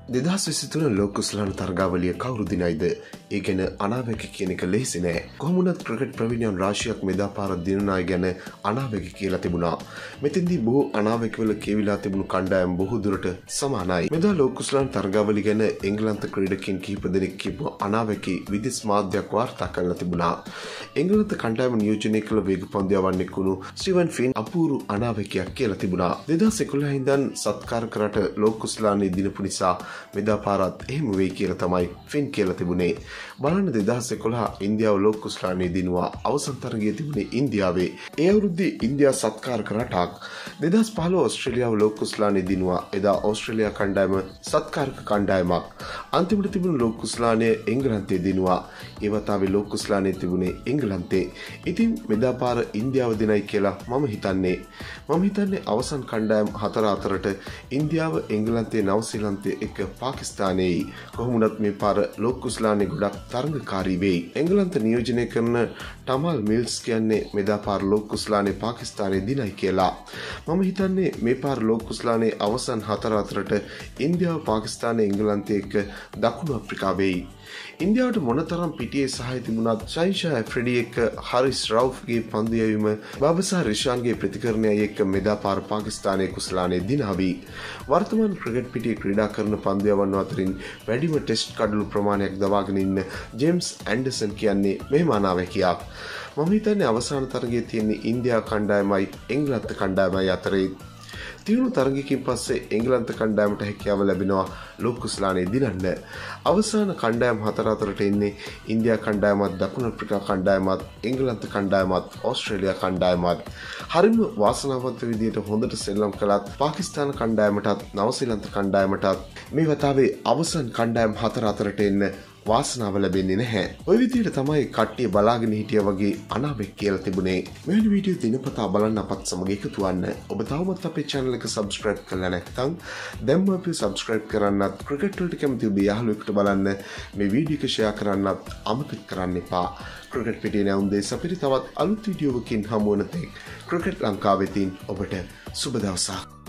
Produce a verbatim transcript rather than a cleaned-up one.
දෙදහස් විසිතුන ලෝක කුසලාන තරගාවලිය කවුරු දිනයිද? ඒ ගැන අනාවැකි කියන එක ලෙහෙසි නෑ. කොහොමුණත් ක්‍රිකට් ප්‍රවීණයන් රාශියක් මෙදා පාර දිනන අය ගැන අනාවැකි කියලා තිබුණා. මෙතෙන්දී බොහෝ අනාවැකිවල කියවිලා තිබුණු කණ්ඩායම් බොහෝ දුරට සමානයි. මෙදා ලෝක කුසලාන තරගාවලිය ගැන එංගලන්ත ක්‍රීඩකයන් කිහිප දෙනෙක් කියපු අනාවැකි විදේශ මාධ්‍යයක් වාර්තා කරලා තිබුණා. එංගලන්ත කණ්ඩායම නියෝජනය කළ වේග පන්දුයවන්නෙක් වුණු ස්ටීවන් ෆින් අපූරු අනාවැකියක් කියලා තිබුණා. දෙදහස් එකොළහ ඉඳන් සත්කාර කරට ලෝක කුසලානේ දිනපු නිසා මෙදා පාරත් එහෙම වෙයි කියලා තමයි ෆින් කියලා තිබුණේ. බලන්න දෙදහස් එකොළහ ඉන්දියාව ලෝක කුසලානේ දිනුවා අවසන් තරගයේ තිබුණේ ඉන්දියාවේ. ඒ අවුරුද්දේ ඉන්දියා සත්කාර කර රටක්. දෙදහස් පහළොව ඕස්ට්‍රේලියාව ලෝක කුසලානේ දිනුවා. එදා ඕස්ට්‍රේලියා කණ්ඩායම සත්කාරක කණ්ඩායමක්. අන්තිමට තිබුණු ලෝක කුසලානේ එංගලන්තයේ දිනුවා. ඒ වතාවේ ලෝක කුසලානේ තිබුණේ එංගලන්තේ. ඉතින් මෙදා පාර ඉන්දියාව දිනයි කියලා මම හිතන්නේ. මම හිතන්නේ අවසන් කණ්ඩායම් හතර අතරට ඉන්දියාව, එංගලන්තය, නවසීලන්තය එක්ක පාකිස්තානයයි. කොහොමුණත් මේ පාර ලෝක කුසලානේ ගොඩක් තරඟකාරී වෙයි. එංගලන්ත නියෝජනය කරන ටමල් මිල්ස් කියන්නේ මෙදා පාර ලෝක කුසලානේ පාකිස්තානයේ දිනයි කියලා. මම හිතන්නේ මේ පාර ලෝක කුසලානේ අවසන් හතර අතරට ඉන්දියාව, පාකිස්තානය, එංගලන්තය එක්ක දකුණු අප්‍රිකාව වෙයි. ඉන්දියාවට මොනතරම් පිටියේ සහාය තිබුණත් ශයිෂා ඇෆ්රිඩි එක්ක හරිස් රවුෆ්ගේ පන්දු යැවීම බාබසා රිෂාන්ගේ ප්‍රතිකරණයයි එක්ක මෙදා පාර පාකිස්තානයේ කුසලානේ දිනාවි. වර්තමාන ක්‍රිකට් පිටියේ ක්‍රීඩා කරන පන්දුයවන්ව අතරින් වැඩිම ටෙස්ට් කඩලු ප්‍රමාණයක් දවාගෙන ඉන්න ජේම්ස් ඇන්ඩර්සන් කියන්නේ මෙහෙම අනාවැකියක්. මම හිතන්නේ අවසාන තරගයේ තියෙන ඉන්දියා කණ්ඩායමයි එංගලන්ත කණ්ඩායමයි අතරේ. තියුණු තරගයකින් පස්සේ එංගලන්ත කණ්ඩායමට හැකියාව ලැබෙනවා ලෝක කුසලානේ දිනන්න. අවසාන කණ්ඩායම් හතර අතරට එන්නේ ඉන්දියා කණ්ඩායමත්, දකුණු අප්‍රිකා කණ්ඩායමත්, එංගලන්ත කණ්ඩායමත්, ඕස්ට්‍රේලියා කණ්ඩායමත්. හරිම වාසනාවන්ත විදියට හොඳට සෙල්ලම් කළත් පාකිස්තාන කණ්ඩායමටත්, නවසීලන්ත කණ්ඩායමටත් මේ වතාවේ අවසන් කණ්ඩායම් හතර අතරට එන්න වාසනාව ලැබෙන්නේ නැහැ. ඔය විදිහට තමයි කට්ටිය බලාගෙන හිටියා වගේ අනාවැකි කියලා තිබුණේ. මෙවැනි වීඩියෝ දිනපතා බලන්න අපත් සමග එකතු වෙන්න. ඔබ තවමත් අපේ channel එක subscribe කරලා නැත්නම් දැන්ම අපි subscribe කරන්නත්, ක්‍රිකට් වලට කැමති ඔබ යාළුවෙකුට බලන්න මේ වීඩියෝ එක share කරන්නත් අමතක කරන්න එපා. ක්‍රිකට් පිටියේ නැවුම් දෙස් අපිට තවත් අලුත් වීඩියෝවකින් හමු වෙන තෙක් ක්‍රිකට් ලංකාවෙතින් ඔබට සුබ දවසක්.